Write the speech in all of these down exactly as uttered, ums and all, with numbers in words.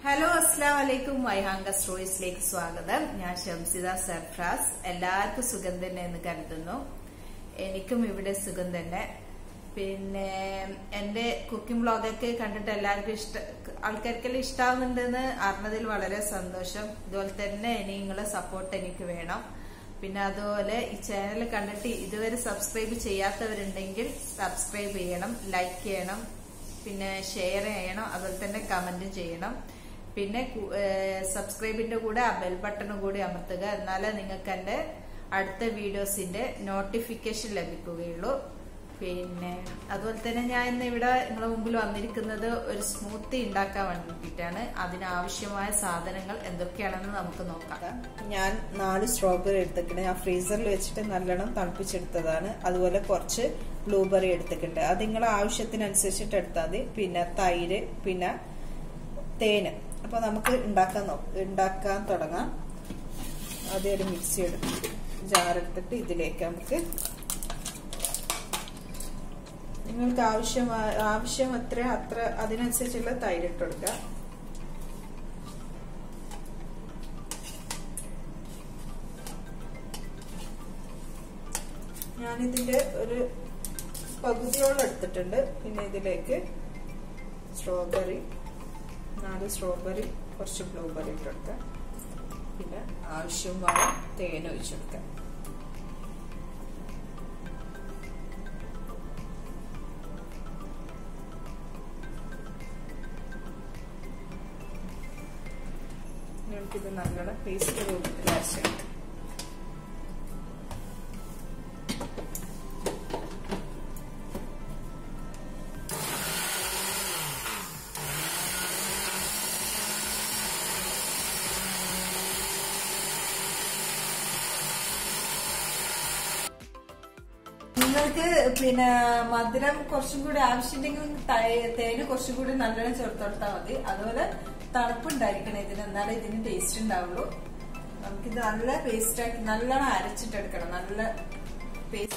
Hello അസ്സലാമു അലൈക്കും. വൈഹാങ്ക സ്റ്റോറീസിലേക്ക് സ്വാഗതം. ഞാൻ ഷംസിദ സർഫ്രാസ്. എല്ലാവർക്കും സുഖം തന്നെ എന്ന് കരുതുന്നു. എനിക്കും ഇവിടെ സുഖം തന്നെ. പിന്നെ എന്റെ കുക്കിംഗ് വ്ളോഗൊക്കെ കണ്ടിട്ട് എല്ലാവർക്കും ഇഷ്ട ആൾക്കാർക്കെല്ലാം ഇഷ്ടാവുന്നുണ്ടെന്ന് അറിഞ്ഞതിൽ വളരെ സന്തോഷം. ഇതുപോലെ തന്നെ ഇനി നിങ്ങളെ സപ്പോർട്ട് എനിക്ക് വേണം. പിന്നെ അതുപോലെ ഈ ചാനൽ കണ്ടിട്ട് ഇതുവരെ സബ്സ്ക്രൈബ് ചെയ്യാത്തവരുണ്ടെങ്കിൽ സബ്സ്ക്രൈബ് ചെയ്യണം, ലൈക്ക് ചെയ്യണം, പിന്നെ ഷെയർ ചെയ്യണം, അതുപോലെ തന്നെ കമന്റും ചെയ്യണം. പിന്നെ സബ്സ്ക്രൈബിന്റെ കൂടെ ആ ബെൽ ബട്ടണും കൂടി അമർത്തുക. എന്നാലേ നിങ്ങൾക്ക് എന്റെ അടുത്ത വീഡിയോസിന്റെ നോട്ടിഫിക്കേഷൻ ലഭിക്കുകയുള്ളൂ. പിന്നെ അതുപോലെ തന്നെ ഞാൻ ഇന്ന് ഇവിടെ നിങ്ങളുടെ മുമ്പിൽ വന്നിരിക്കുന്നത് ഒരു സ്മൂത്തി ഉണ്ടാക്കാൻ വേണ്ടിയിട്ടാണ്. അതിനാവശ്യമായ സാധനങ്ങൾ എന്തൊക്കെയാണെന്ന് നമുക്ക് നോക്കാം. ഞാൻ നാല് സ്ട്രോബെറി എടുത്തിട്ടുണ്ട്. ഞാൻ ഫ്രീസറിൽ വെച്ചിട്ട് നല്ലോണം തണുപ്പിച്ചെടുത്തതാണ്. അതുപോലെ കുറച്ച് ബ്ലൂബെറി എടുത്തിട്ടുണ്ട്. അത് നിങ്ങളെ ആവശ്യത്തിനനുസരിച്ചിട്ട് എടുത്താൽ മതി. പിന്നെ തൈര്, പിന്നെ തേന്. അപ്പൊ നമുക്ക് ഉണ്ടാക്കാൻ ഉണ്ടാക്കാൻ തുടങ്ങാം. ആദ്യം ഒരു മിക്സി എടുത്ത് ജാറെടുത്തിട്ട് ഇതിലേക്ക് നമുക്ക് നിങ്ങൾക്ക് ആവശ്യമായ ആവശ്യം എത്ര അത്ര അതിനനുസരിച്ചുള്ള തൈര് ഇട്ട് കൊടുക്കുക. ഞാനിതിന്റെ ഒരു പകുതിയോളം എടുത്തിട്ടുണ്ട്. പിന്നെ ഇതിലേക്ക് സ്ട്രോബെറി, നാല് സ്ട്രോബെറി, കുറച്ച് ബ്ലൂബെറി ഇട്ട് കൊടുക്കാം. പിന്നെ ആവശ്യമായ തേൻ ഒഴിച്ചു കൊടുക്കാം. നമുക്കിത് നല്ലോണം പേസ്റ്റ് രൂപത്തിൽ അരച്ചെടുക്കാം. നിങ്ങൾക്ക് പിന്നെ മധുരം കുറച്ചും കൂടി ആവശ്യമുണ്ടെങ്കിൽ തേന് കുറച്ചും കൂടി നല്ലോണം ചേർത്ത് കൊടുത്താൽ മതി. അതുപോലെ തണുപ്പുണ്ടായിരിക്കണം ഇതിന്, എന്നാലേ ഇതിന് ടേസ്റ്റ് ഉണ്ടാവുള്ളൂ. നമുക്കിത് നല്ല പേസ്റ്റ് ആക്കി നല്ലോണം അരച്ചിട്ടെടുക്കണം. നല്ല പേസ്റ്റ്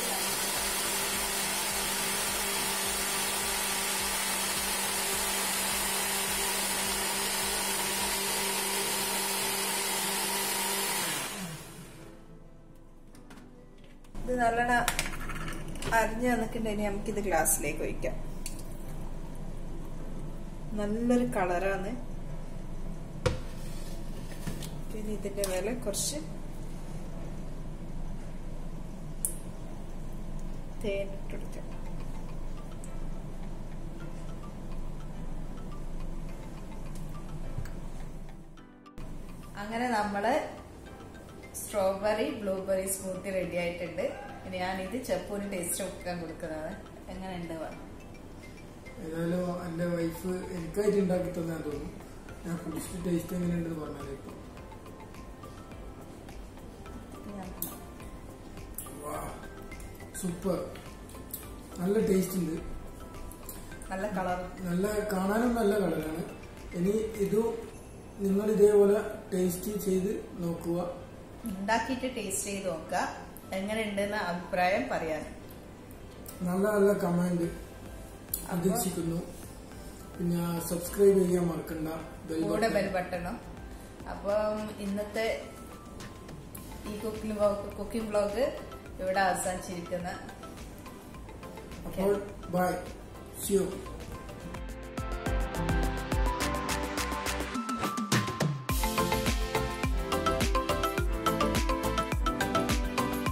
ഇത് നല്ലോണം അരിഞ്ഞ് വന്നിട്ടുണ്ടെങ്കിൽ നമുക്കിത് ഗ്ലാസ്സിലേക്ക് ഒഴിക്കാം. നല്ലൊരു കളറാണ്. പിന്നെ ഇതിന്റെ മേലെ കുറച്ച് തേനിട്ടെടുക്കാം. അങ്ങനെ നമ്മള് സ്ട്രോബെറി ബ്ലൂബെറി സ്മൂത്തി റെഡി ആയിട്ടുണ്ട്. ഇനി ഞാനിത് ചെപ്പൂന് ടേസ്റ്റ് വെക്കാൻ കൊടുക്കുന്നതാണ്. എങ്ങനെയുണ്ട്? ഏതായാലും എന്റെ വൈഫ് എനിക്കായിട്ട് ഉണ്ടാക്കി തന്നാ തോന്നുന്നു. ഞാൻ കുടിച്ചിട്ട് ടേസ്റ്റ് എങ്ങനെയുണ്ടെന്ന് പറഞ്ഞാലേ ഇപ്പൊ സൂപ്പർ, നല്ല ടേസ്റ്റ് ഉണ്ട്. നല്ല കളർ, നല്ല കാണാനും നല്ല കളറാണ്. ഇനി ഇതും നിങ്ങൾ ഇതേപോലെ ടേസ്റ്റ് ചെയ്ത് നോക്കുക. ഉണ്ടാക്കിയിട്ട് ടേസ്റ്റ് ചെയ്ത് നോക്കുക. എങ്ങനെയുണ്ടെന്ന് അഭിപ്രായം പറയാൻ നല്ല നല്ല കമന്റ് പ്രതീക്ഷിക്കുന്നു. പിന്നെ സബ്സ്ക്രൈബ് ചെയ്യാൻ മറക്കണ്ട, കൂടെ ബെൽ ബട്ടണും. അപ്പം ഇന്നത്തെ ഈ കുക്കിംഗ് വ്ലോഗ് കുക്കിംഗ് വ്ലോഗ് ഇവിടെ അവസാനിച്ചിരിക്കുന്ന. അപ്പോൾ ബൈ, സീ യു.